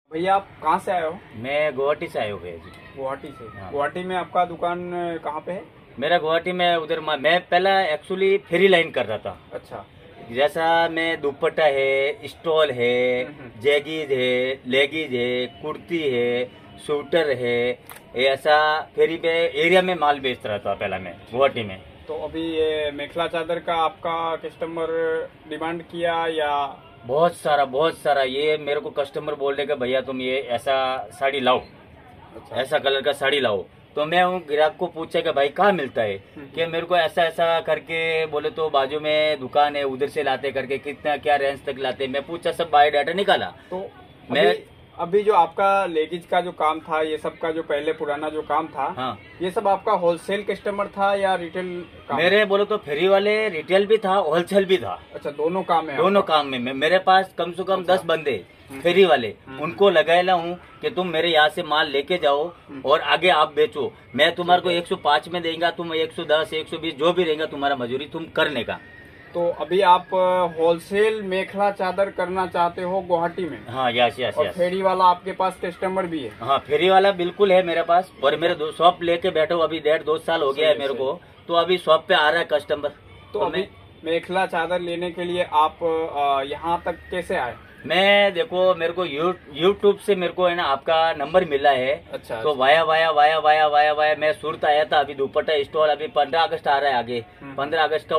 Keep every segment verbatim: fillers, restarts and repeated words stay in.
भैया आप कहाँ से आए हो? मैं गुवाहाटी से आया हूँ भैया जी। गुवाहाटी से। हाँ। गुवाहाटी में आपका दुकान कहाँ पे है? मेरा गुवाहाटी में उधर मैं पहला एक्चुअली फेरी लाइन कर रहा था। अच्छा। जैसा मैं दुपट्टा है, स्टॉल है, जैगीज है, लेगीज है, कुर्ती है, स्वेटर है, ऐसा फेरी पे एरिया में माल बेच रहा था पहला मैं गुवाहाटी में। तो अभी ये मेखला चादर का आपका कस्टमर डिमांड किया या? बहुत सारा बहुत सारा ये मेरे को कस्टमर बोल रहे कि भैया तुम ये ऐसा साड़ी लाओ। अच्छा। ऐसा कलर का साड़ी लाओ। तो मैं उन ग्राहक को पूछा कि भाई कहाँ मिलता है, कि मेरे को ऐसा ऐसा करके बोले तो बाजू में दुकान है उधर से लाते करके कितना क्या रेंज तक लाते। मैं पूछा, सब बायोडाटा निकाला। तो मैं अभी जो आपका लेगीज का जो काम था, ये सब का जो पहले पुराना जो काम था, हाँ, ये सब आपका होलसेल कस्टमर था या रिटेल काम? मेरे बोलो तो फेरी वाले रिटेल भी था, होलसेल भी था। अच्छा, दोनों काम है? दोनों काम में मेरे पास कम से कम दस बंदे फेरी वाले, उनको लगाया हूँ कि तुम मेरे यहाँ से माल लेके जाओ और आगे आप बेचो। मैं तुम्हारे को एक सौ पाँच में देगा, तुम एक सौ दस एक सौ बीस जो भी रहेगा तुम्हारा मजूरी तुम करने का। तो अभी आप होलसेल मेखला चादर करना चाहते हो गुवाहाटी में? हाँ, यस यस और यस। फेरी वाला आपके पास कस्टमर भी है? हाँ, फेरी वाला बिल्कुल है मेरे पास। और मेरे शॉप लेके बैठो अभी डेढ़ दो साल हो गया है मेरे को, तो अभी शॉप पे आ रहा है कस्टमर। तो, तो अभी मेखला चादर लेने के लिए आप यहाँ तक कैसे आए? मैं देखो मेरे को यूट्यूब से मेरे को है ना आपका नंबर मिला है। अच्छा। तो via via via via via via मैं सूरत आया था। अभी दुपट्टा स्टॉल अभी पंद्रह अगस्त आ रहा है आगे, पंद्रह अगस्त का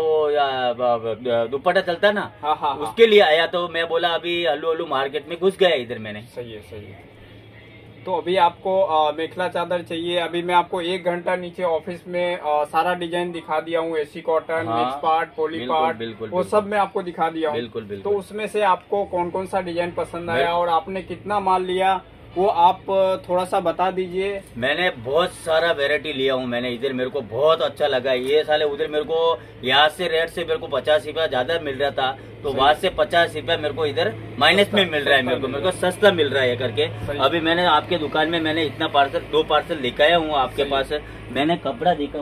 वो दुपट्टा चलता है ना। हाँ, हाँ, उसके लिए आया। तो मैं बोला अभी हल्लू हल्लू मार्केट में घुस गया इधर मैंने। सही है सही है। तो अभी आपको आ, मेखला चादर चाहिए। अभी मैं आपको एक घंटा नीचे ऑफिस में आ, सारा डिजाइन दिखा दिया हूँ। एसी कॉटन, हाँ, मिक्स पार्ट, पोली पार्ट, वो सब मैं आपको दिखा दिया हूँ। बिल्कुल बिल्कुल। तो उसमें से आपको कौन कौन सा डिजाइन पसंद आया और आपने कितना माल लिया वो आप थोड़ा सा बता दीजिए। मैंने बहुत सारा वैरायटी लिया हूँ मैंने इधर, मेरे को बहुत अच्छा लगा ये साले। उधर मेरे को यहाँ से रेट से मेरे को पचास रुपया ज्यादा मिल रहा था, तो वहाँ से पचास रुपया मेरे को इधर माइनस में मिल रहा है। मेरे को मेरे को सस्ता मिल रहा है करके। अभी मैंने आपके दुकान में मैंने इतना पार्सल दो पार्सल लेकर आया हूँ आपके पास। मैंने कपड़ा देखा,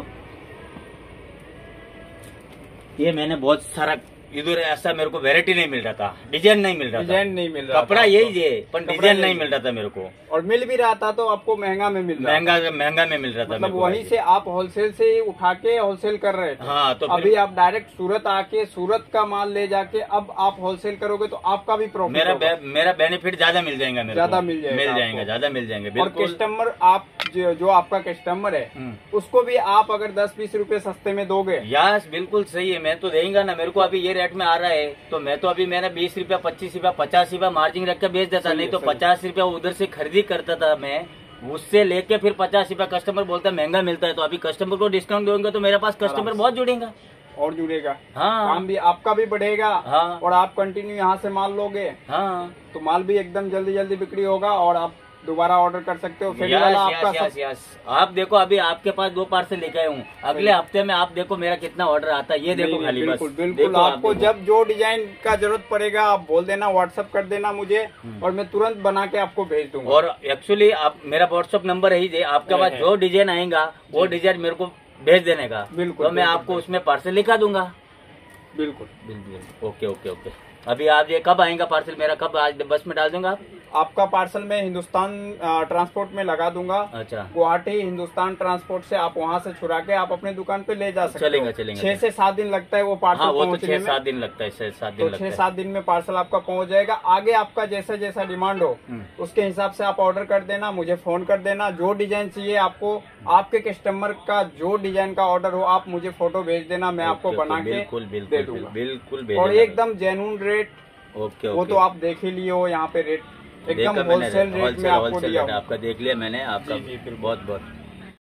ये मैंने बहुत सारा इधर ऐसा मेरे को वैरायटी नहीं मिल रहा था, डिजाइन नहीं मिल रहा था, डिजाइन नहीं मिल रहा, कपड़ा यही है पर डिजाइन नहीं मिल रहा था मेरे को। और मिल भी रहा था तो आपको महंगा में मिल रहा महंगा महंगा में मिल रहा था। मतलब वहीं से आप होलसेल से उठा के होलसेल कर रहे थे। हाँ, तो अभी आप डायरेक्ट सूरत आके सूरत का माल ले जाके अब आप होलसेल करोगे तो आपका भी प्रॉफिट, मेरा बे, मेरा बेनिफिट ज्यादा मिल जाएगा, ज्यादा मिल जाएगा मिल जाएगा ज्यादा मिल जाएंगे। और कस्टमर आप जो, जो आपका कस्टमर है उसको भी आप अगर दस बीस रूपये सस्ते में दोगे? यस बिल्कुल सही है, मैं तो देगा ना। मेरे को अभी ये रेट में आ रहा है तो मैं तो अभी मैंने बीस रुपया पच्चीस रुपया पचास रुपया मार्जिन रख के बेच देता। नहीं तो पचास रुपया उधर से खरीदी करता था मैं, उससे लेके फिर पचास रुपया कस्टमर बोलता है महंगा मिलता है। तो अभी कस्टमर को डिस्काउंट दोगे तो मेरे पास कस्टमर बहुत जुड़ेगा और जुड़ेगा। हाँ, काम भी आपका भी बढ़ेगा। हाँ, और आप कंटिन्यू यहाँ से माल लोगे। हाँ, तो माल भी एकदम जल्दी जल्दी बिक्री होगा और आप दोबारा ऑर्डर कर सकते हो। फेरी वाला आपका यस, यस, यस। आप देखो अभी आपके पास दो पार्सल लेके आए हूँ, अगले हफ्ते में आप देखो मेरा कितना ऑर्डर आता है। ये देखो खाली बस बिल्कुल बिल्कुल। आपको जब जो डिजाइन का जरूरत पड़ेगा आप बोल देना, व्हाट्सएप कर देना मुझे और मैं तुरंत बना के आपको भेज दूंगा। और एक्चुअली आप मेरा व्हाट्सएप नंबर है ही, आपके पास जो डिजाइन आएगा वो डिजाइन मेरे को भेज देने का। बिल्कुल, तो मैं आपको उसमें पार्सल लिखा दूंगा। बिल्कुल बिल्कुल। Okay okay okay. अभी आप ये कब आएगा पार्सल मेरा, कब आज बस में डाल दूंगा आप? आपका पार्सल मैं हिंदुस्तान ट्रांसपोर्ट में लगा दूंगा। अच्छा। गुवाहाटी हिंदुस्तान ट्रांसपोर्ट से आप वहां से छुड़ा के आप अपने दुकान पे ले जा सकते हो। चलेगा चलेगा। छह से सात दिन लगता है वो पार्सल हाँ, वो पहुंचने तो में। छह सात दिन लगता है, छह सात दिन तो छह सात दिन में पार्सल आपका पहुंच जाएगा। आगे आपका जैसा जैसा डिमांड हो उसके हिसाब से आप ऑर्डर कर देना, मुझे फोन कर देना। जो डिजाइन चाहिए आपको, आपके कस्टमर का जो डिजाइन का ऑर्डर हो आप मुझे फोटो भेज देना, मैं आपको बना के दे दूंगा। बिल्कुल। और एकदम जेन्युइन रेट, ओके, वो तो आप देख ही लिए हो। यहाँ पे रेट एकदम होलसेल रेट में आपको दिया, आपका देख लिया मैंने आपका। बहुत बहुत